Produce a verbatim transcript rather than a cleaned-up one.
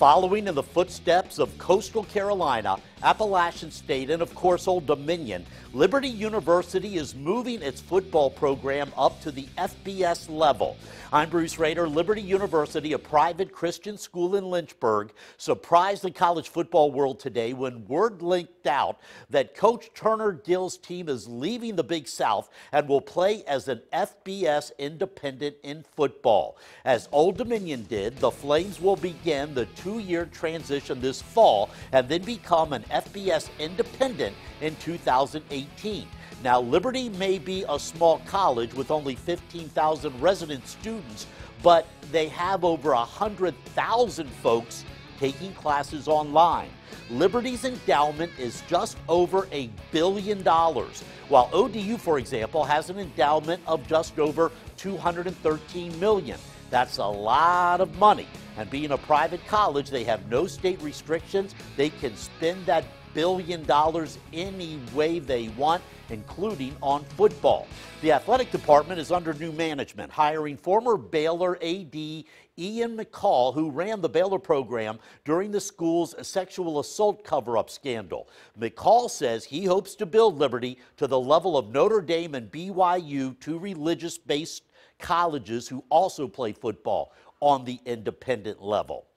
Following in the footsteps of Coastal Carolina, Appalachian State, and of course Old Dominion, Liberty University is moving its football program up to the F B S level. I'm Bruce Rader. Liberty University, a private Christian school in Lynchburg, surprised the college football world today when word leaked out that Coach Turner Gill's team is leaving the Big South and will play as an F B S independent in football. As Old Dominion did, the Flames will begin the two-year transition this fall and then become an F B S independent in two thousand eighteen. Now, Liberty may be a small college with only fifteen thousand resident students, but they have over one hundred thousand folks taking classes online. Liberty's endowment is just over a billion dollars, while O D U, for example, has an endowment of just over two hundred thirteen million dollars. That's a lot of money. And being a private college, they have no state restrictions. They can spend that billion dollars any way they want, including on football. The athletic department is under new management, hiring former Baylor A D Ian McCall, who ran the Baylor program during the school's sexual assault cover-up scandal. McCall says he hopes to build Liberty to the level of Notre Dame and B Y U, two religious-based colleges who also play football on the independent level.